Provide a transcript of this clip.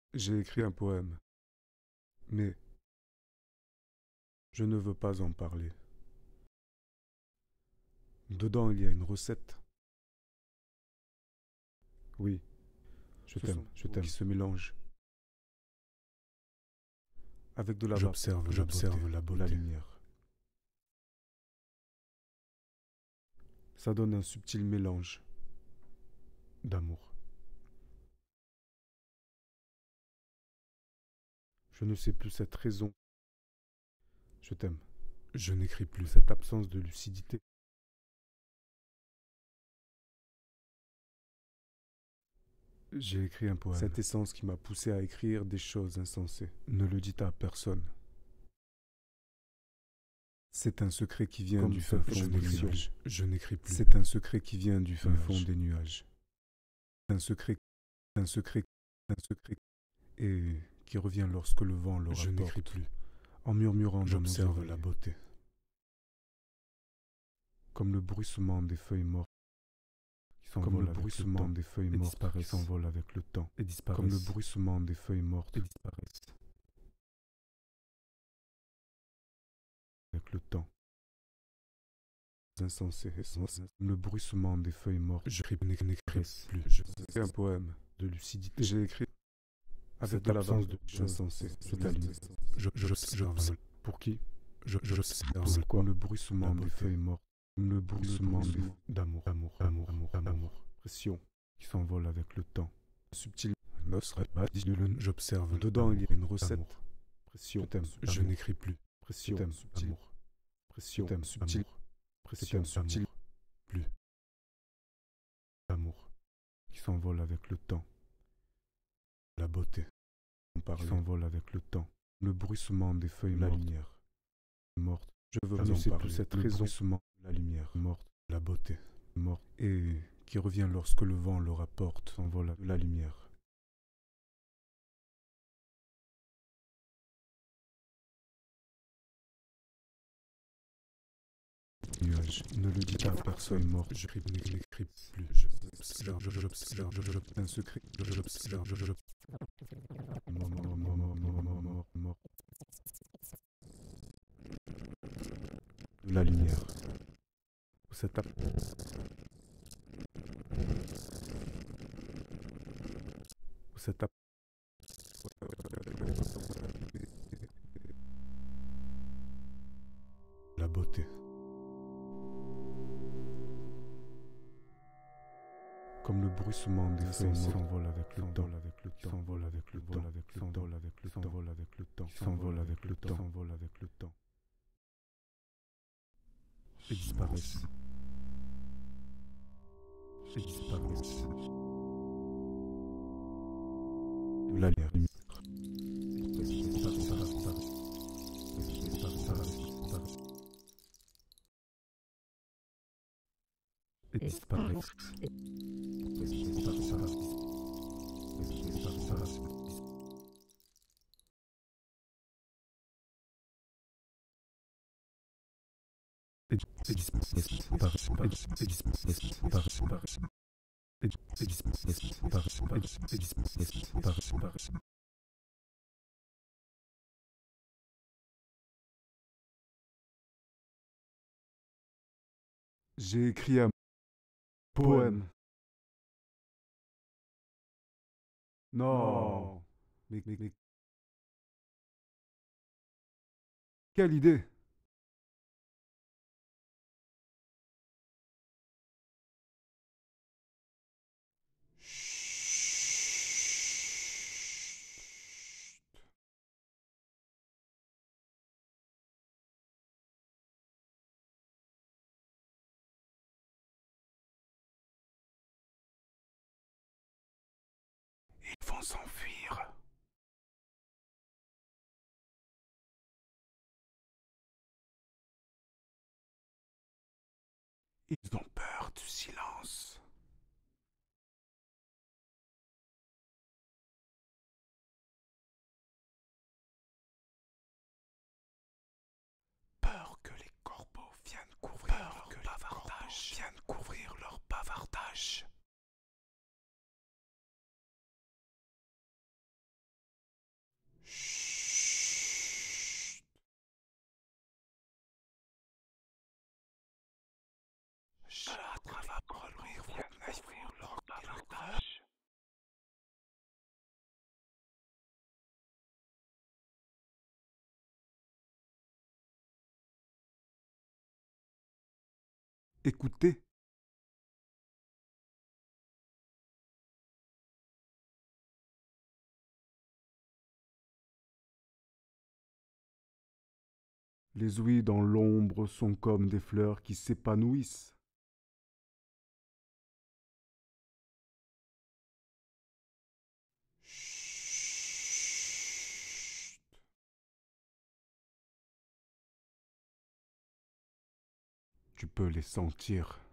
J'ai écrit un poème, mais je ne veux pas en parler. Dedans, il y a une recette. Oui, je t'aime, qui se mélange avec de la vapeur, J'observe la de la beauté. lumière. Ça donne un subtil mélange d'amour. Je ne sais plus cette raison. Je t'aime. Je n'écris plus. Cette absence de lucidité. J'ai écrit un poème. Cette essence qui m'a poussé à écrire des choses insensées. Ne le dites à personne. C'est un secret qui vient du fin fond des nuages. Je n'écris plus. C'est un secret qui vient du fin fond des nuages. Un secret, un secret, un secret, et qui revient lorsque le vent le rapporte. Je n'écris plus. En murmurant dans J'observe la beauté. Comme le bruissement des feuilles mortes qui s'envolent qui s'envolent avec le temps Et disparaissent. comme le bruissement des feuilles mortes Et disparaissent. avec le temps. Insensé, le bruissement des feuilles mortes. Je n'écris plus. C'est un poème de lucidité. J'ai écrit avec de l'absence de insensé. J'observe. Pour qui? J'observe. Comme le bruissement des feuilles mortes. Comme le bruissement D'amour. pression qui s'envole avec le temps. Subtil. Ne serait pas dit. J'observe. Dedans, il y a une recette. Pression. Je n'écris plus. Pression. Subtil. Pression. Subtil. Pression. Subtil. Plus. Amour qui s'envole avec le temps. La beauté. Qui s'envole avec le temps. Le bruissement des feuilles La mortes. lumière. Morte. Je veux Je pas ne en sais parler. plus cette Le raison. bruissement. La lumière. Morte. La beauté. Morte. Et qui revient lorsque le vent le rapporte. S'envole la lumière. Nuage. Ne le dis pas à personne mort. Je n'écris plus. Un secret. Mort. De la lumière. Cette La beauté. comme le bruissement des feuilles s'envole avec le temps, s'envole avec le temps, s'envole avec le temps, s'envole avec le temps, s'envole avec le temps, s'envole avec le temps, et disparaissent. Et disparaissent. De la lumière. Et disparaissent. J'ai écrit un poème. Non. Mais quelle idée! Ils vont s'enfuir. Ils ont peur du silence. Peur que les corbeaux viennent couvrir leur bavardage. Écoutez. Les ouïes dans l'ombre sont comme des fleurs qui s'épanouissent. Chut. Tu peux les sentir.